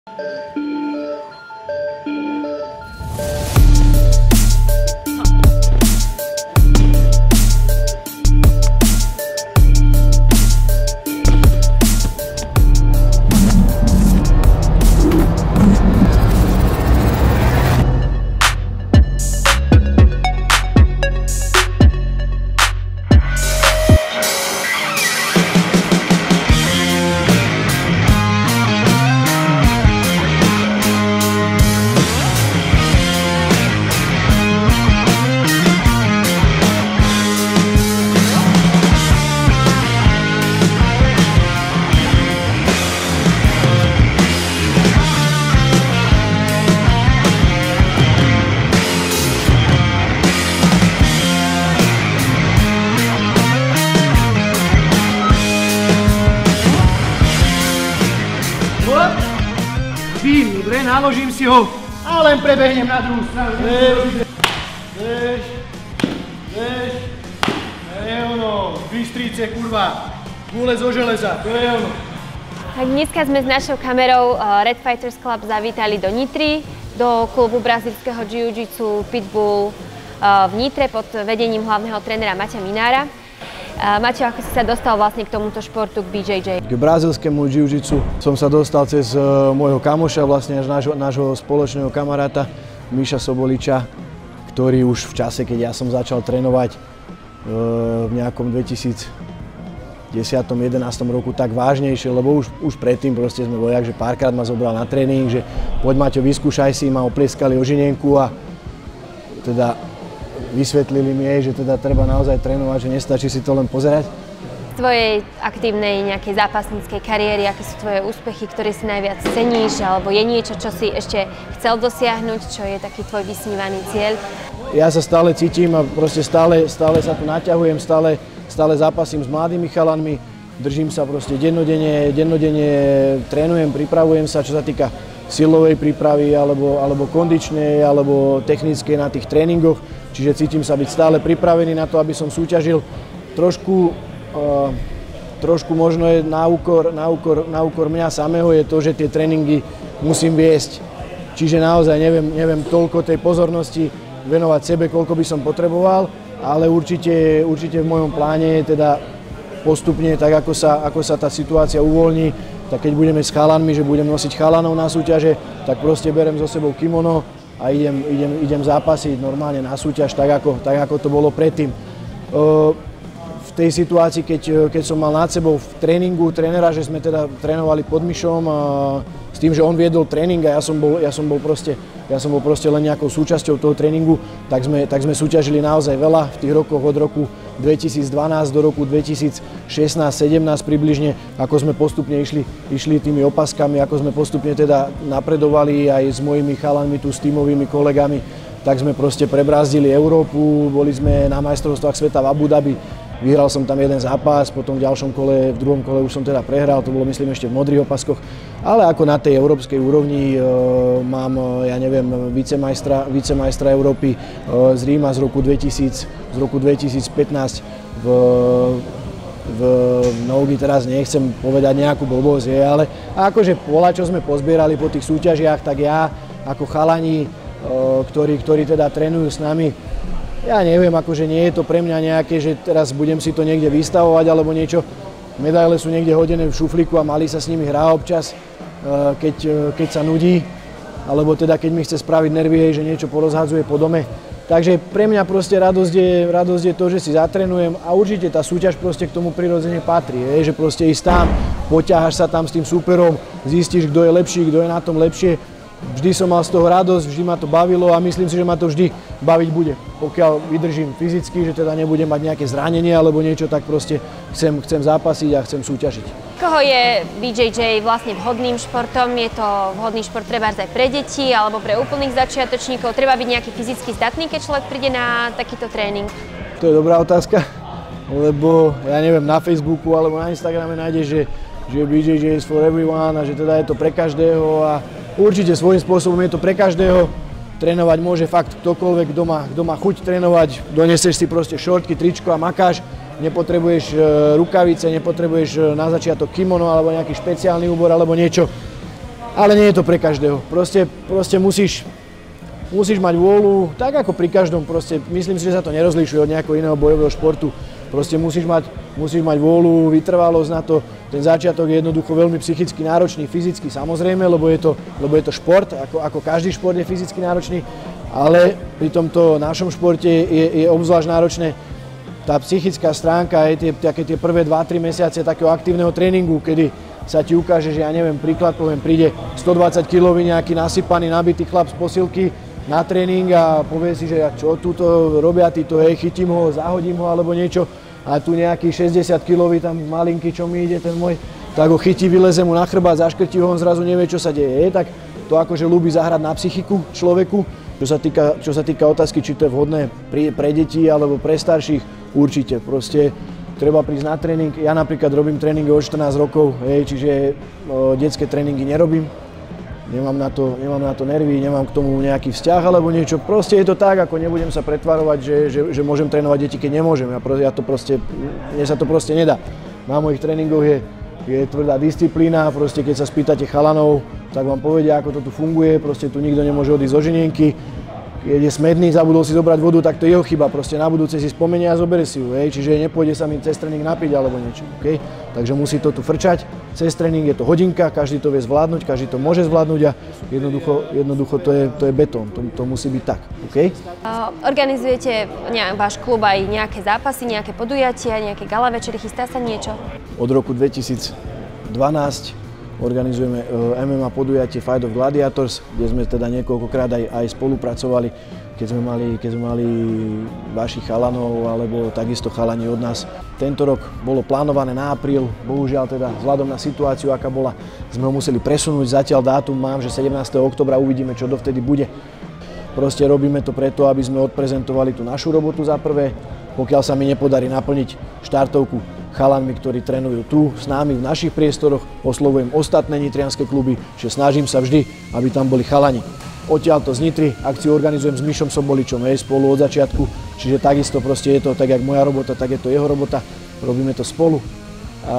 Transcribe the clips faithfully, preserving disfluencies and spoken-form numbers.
Vím, dobre, naložím si ho a len prebehnem na druhú stranu. Bež, bež, bež. Je ono, Bystrice, kurva. Gule zo železa, to je ono. Tak dneska sme s našou kamerou Red Fighters Club zavítali do Nitry, do klubu brazílskeho jiu-jitsu Pitbull v Nitre pod vedením hlavného trénera Maťa Minára. Maťo, ako si sa dostal vlastne k tomuto športu, k bé jé jé? K brazílskému jiu-jitsu som sa dostal cez môjho kamoša, vlastne až nášho, nášho spoločného kamaráta Miša Soboliča, ktorý už v čase, keď ja som začal trénovať v nejakom dvetisícdesať jedenásť roku tak vážnejšie, lebo už, už predtým proste sme boli, že párkrát ma zobral na tréning, že poď Maťo, vyskúšaj si, ma oplieskali o žinienku a teda vysvetlili mi jej, že teda treba naozaj trénovať, že nestačí si to len pozerať. V tvojej aktívnej nejakej zápasníckej kariéry, aké sú tvoje úspechy, ktoré si najviac ceníš, alebo je niečo, čo si ešte chcel dosiahnuť, čo je taký tvoj vysnívaný cieľ? Ja sa stále cítim a proste stále, stále sa tu naťahujem, stále, stále zápasím s mladými chalanmi, držím sa proste dennodenne, dennodenne trénujem, pripravujem sa, čo sa týka silovej prípravy, alebo, alebo kondičnej, alebo technickej na tých tréningoch. Čiže cítim sa byť stále pripravený na to, aby som súťažil. Trošku, uh, trošku možno je na úkor, na, úkor, na úkor mňa samého je to, že tie tréningy musím viesť. Čiže naozaj neviem, neviem toľko tej pozornosti venovať sebe, koľko by som potreboval, ale určite, určite v mojom pláne je teda postupne, tak ako sa, ako sa tá situácia uvoľní, tak keď budeme s chalanmi, že budem nosiť chalanov na súťaže, tak proste berem so sebou kimono a idem, idem, idem zápasiť normálne na súťaž, tak ako, tak ako to bolo predtým. V tej situácii, keď, keď som mal nad sebou v tréningu trénera, že sme teda trénovali pod Mišom a s tým, že on viedol tréning a ja som bol, ja som bol, proste, ja som bol proste len nejakou súčasťou toho tréningu, tak sme, tak sme súťažili naozaj veľa v tých rokoch od roku dvetisícdvanásť do roku dvetisícšestnásť sedemnásť približne, ako sme postupne išli, išli tými opaskami, ako sme postupne teda napredovali aj s mojimi chalanmi tu, s tímovými kolegami, tak sme proste prebrázdili Európu, boli sme na majstrovstvách sveta v Abu Dhabi, vyhral som tam jeden zápas, potom v ďalšom kole, v druhom kole už som teda prehral, to bolo myslím ešte v modrých opaskoch, ale ako na tej európskej úrovni e, mám, ja neviem, vicemajstra, vicemajstra Európy e, z Ríma z roku, dvetisíc, z roku dvetisícpätnásť v, v nogi, teraz nechcem povedať nejakú blbosť, je, ale akože pola, čo sme pozbierali po tých súťažiach, tak ja ako chalani, e, ktorí, ktorí teda trénujú s nami, ja neviem, akože nie je to pre mňa nejaké, že teraz budem si to niekde vystavovať alebo niečo. Medaile sú niekde hodené v šuflíku a mali sa s nimi hrá občas, keď, keď sa nudí, alebo teda keď mi chce spraviť nervy, že niečo porozhadzuje po dome. Takže pre mňa proste radosť je, radosť je to, že si zatrénujem a určite tá súťaž proste k tomu prirodzene patrí, je, že proste ísť tam, poťaháš sa tam s tým súperom, zistíš, kto je lepší, kto je na tom lepšie. Vždy som mal z toho radosť, vždy ma to bavilo a myslím si, že ma to vždy baviť bude. Pokiaľ vydržím fyzicky, že teda nebudem mať nejaké zranenie alebo niečo, tak proste chcem, chcem zápasiť a chcem súťažiť. Koho je bé jé jé vlastne vhodným športom? Je to vhodný šport trebárs aj pre deti alebo pre úplných začiatočníkov? Treba byť nejaký fyzicky statný, keď človek príde na takýto tréning? To je dobrá otázka, lebo ja neviem, na Facebooku alebo na Instagrame nájdeš, že, že bé jé jé is for everyone a že teda je to pre každého a určite svojím spôsobom je to pre každého. Trénovať môže fakt ktokoľvek, kto má, kto má chuť trénovať. Doneseš si proste šortky, tričko a makáš. Nepotrebuješ rukavice, nepotrebuješ na začiatok kimono alebo nejaký špeciálny úbor alebo niečo. ale nie je to pre každého. Proste, proste musíš, musíš mať vôľu, tak ako pri každom, proste, myslím si, že sa to nerozlišuje od nejakého iného bojového športu. Proste musíš mať, musíš mať vôľu, vytrvalosť na to. Ten začiatok je jednoducho veľmi psychicky náročný, fyzicky samozrejme, lebo je to, lebo je to šport, ako, ako každý šport je fyzicky náročný, ale pri tomto našom športe je, je obzvlášť náročné tá psychická stránka, je tie, také tie prvé dva tri mesiace takého aktívneho tréningu, kedy sa ti ukáže, že ja neviem, príklad poviem, príde stodvadsať kilový nejaký nasypaný, nabitý chlap z posilky na tréning a povie si, že čo túto robia títo, hej, chytím ho, zahodím ho alebo niečo a tu nejaký šesťdesiat kilový tam malinký, čo mi ide ten môj, tak ho chytí, vyleze mu na chrbát, zaškrtí ho, on zrazu nevie, čo sa deje, hej, tak to akože ľúbi zahrať na psychiku človeku, čo sa týka, čo sa týka otázky, či to je vhodné pre, pre deti alebo pre starších. Určite, proste treba prísť na tréning. Ja napríklad robím tréningy od štrnásť rokov, hej, čiže o, detské tréningy nerobím. Nemám na, to, nemám na to nervy, nemám k tomu nejaký vzťah alebo niečo. Proste je to tak, ako nebudem sa pretvarovať, že, že, že môžem trénovať deti, keď nemôžem. Ja, ja to proste, mne sa to proste nedá. Na mojich tréningoch je, je tvrdá disciplína, proste keď sa spýtate chalanov, tak vám povedia, ako to tu funguje, proste tu nikto nemôže odísť zo žinienky. Keď je smedný, zabudol si zobrať vodu, tak to je jeho chyba, proste na budúce si spomenie a zobere si ju, hej, čiže nepôjde sa mi cez tréning napiť alebo niečo, okay? Takže musí to tu frčať, cez tréning je to hodinka, každý to vie zvládnuť, každý to môže zvládnuť a jednoducho, jednoducho to, je, to je betón, to, to musí byť tak, okay? Organizujete ne, váš klub aj nejaké zápasy, nejaké podujatia, nejaké gala večery, chystá sa niečo? Od roku dvetisícdvanásť organizujeme em em á podujatie Fight of Gladiators, kde sme teda niekoľkokrát aj, aj spolupracovali, keď sme, mali, keď sme mali vašich chalanov, alebo takisto chalani od nás. Tento rok bolo plánované na apríl, bohužiaľ teda vzhľadom na situáciu, aká bola, sme ho museli presunúť, zatiaľ dátum mám, že sedemnásteho októbra, uvidíme, čo dovtedy bude. Proste robíme to preto, aby sme odprezentovali tú našu robotu za prvé, pokiaľ sa mi nepodarí naplniť štartovku chalanmi, ktorí trénujú tu s nami v našich priestoroch, oslovujem ostatné nitrianske kluby, že snažím sa vždy, aby tam boli chalani. Odtiaľto z Nitry akciu organizujem s Mišom Soboličom, hej, spolu od začiatku, čiže takisto proste je to tak, jak moja robota, tak je to jeho robota, robíme to spolu. A,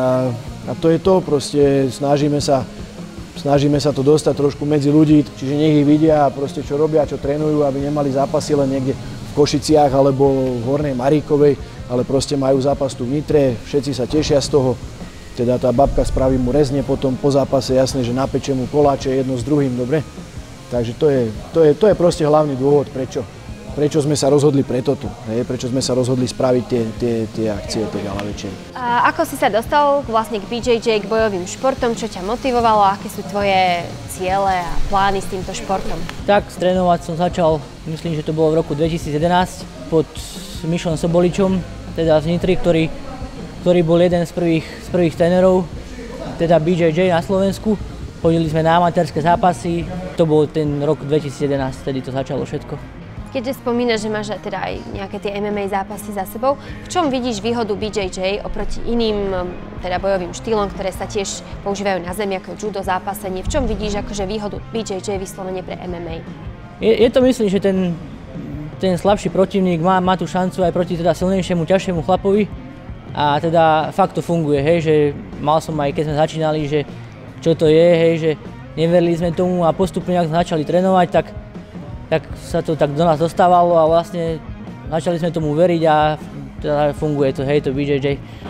a to je to, proste snažíme sa, snažíme sa to dostať trošku medzi ľudí, čiže nech ich vidia proste čo robia, čo trénujú, aby nemali zápasy len niekde v Košiciach alebo v Hornej Maríkovej, ale proste majú zápas tu v Nitre, všetci sa tešia z toho, teda tá babka spraví mu rezne potom po zápase, jasné, že napečie mu koláče jedno s druhým, dobre? Takže to je, to je, to je proste hlavný dôvod, prečo, prečo sme sa rozhodli preto tu, hej? Prečo sme sa rozhodli spraviť tie, tie, tie akcie, tie gala večery. A ako si sa dostal vlastne k bé jé jé, k bojovým športom, čo ťa motivovalo, aké sú tvoje ciele a plány s týmto športom? Tak, trénovať som začal, myslím, že to bolo v roku dvetisíc jedenásť pod Mišom Soboličom, teda z Nitry, ktorý, ktorý bol jeden z prvých, z prvých trénerov, teda bé jé jé na Slovensku. Chodili sme na amatérske zápasy, to bol ten rok dvetisíc jedenásť, vtedy to začalo všetko. Keďže spomínaš, že máš teda aj nejaké tie em em á zápasy za sebou, v čom vidíš výhodu bé jé jé oproti iným teda bojovým štýlom, ktoré sa tiež používajú na zemi, ako judo, zápasenie? V čom vidíš akože výhodu bé jé jé vyslovene pre em em á? Je, je to, myslím, že ten, ten slabší protivník má, má tú šancu aj proti teda silnejšiemu, ťažšiemu chlapovi a teda fakt to funguje, hej, že mal som aj keď sme začínali, že čo to je, hej, že neverili sme tomu a postupne, ak sme začali trénovať, tak, tak sa to tak do nás dostávalo a vlastne začali sme tomu veriť a teda funguje to, hej, to bé jé jé.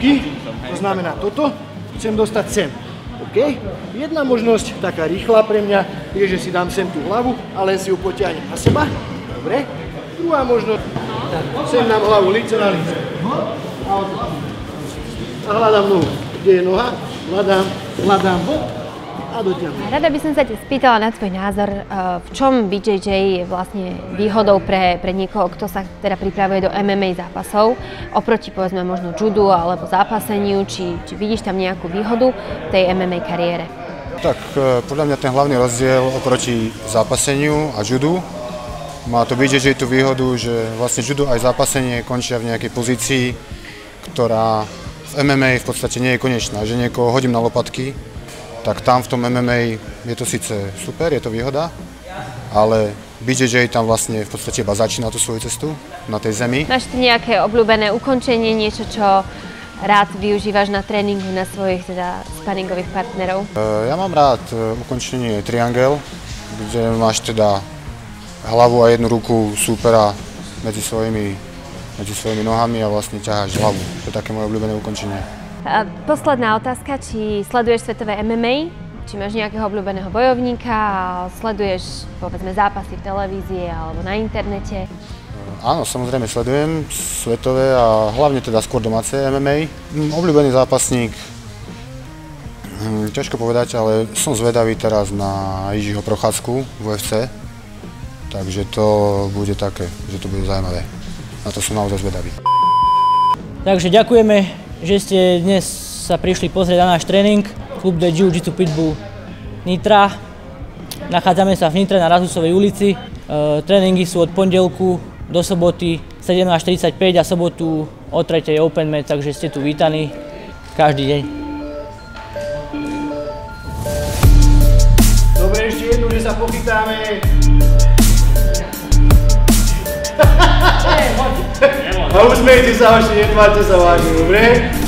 To znamená toto, chcem dostať sem, OK? Jedna možnosť, taká rýchla pre mňa, je, že si dám sem tú hlavu a len si ju potiahnem na seba, dobre? Druhá možnosť, sem dám hlavu, líce na líce. A hľadám nohu. Kde je noha? Hľadám, hľadám, a dotiahnem. Rada by som sa ťa spýtala na tvoj názor, v čom bé jé jé je vlastne výhodou pre, pre niekoho, kto sa teda pripravuje do em em á zápasov, oproti povedzme možno judu alebo zápaseniu, či, či vidíš tam nejakú výhodu v tej em em á kariére? Tak podľa mňa ten hlavný rozdiel oproti zápaseniu a judu, má to bé jé jé tú výhodu, že vlastne judo aj zápasenie končia v nejakej pozícii, ktorá v em em á v podstate nie je konečná, že niekoho hodím na lopatky, tak tam v tom em em á je to síce super, je to výhoda, ale bé jé jé tam vlastne v podstate iba začína tú svoju cestu na tej zemi. Máš ty nejaké obľúbené ukončenie, niečo, čo rád využívaš na tréningu na svojich teda sparingových partnerov? Ja mám rád ukončenie triangel, kde máš teda hlavu a jednu ruku súpera medzi svojimi, medzi svojimi nohami a vlastne ťaháš hlavu. To je také moje obľúbené ukončenie. A posledná otázka, či sleduješ svetové em em á? Či máš nejakého obľúbeného bojovníka a sleduješ povedzme zápasy v televízii alebo na internete? Áno, samozrejme sledujem svetové a hlavne teda skôr domáce em em á. Obľúbený zápasník, ťažko povedať, ale som zvedavý teraz na Jiřího Procházku v ú ef cé. Takže to bude také, že to bude zaujímavé. Na to som naozaj zvedavý. Takže ďakujeme, že ste dnes sa prišli pozrieť na náš tréning. Klub de Jiu-Jitsu Pitbull Nitra. Nachádzame sa v Nitre na Razusovej ulici. E, tréningy sú od pondelku do soboty sedemnásť tridsaťpäť a sobotu o tretej open mat, takže ste tu vítaní každý deň. Dobre, ešte jednu, že sa pochytáme. A usmejte sa, hoši, netváte sa vážne, dobre?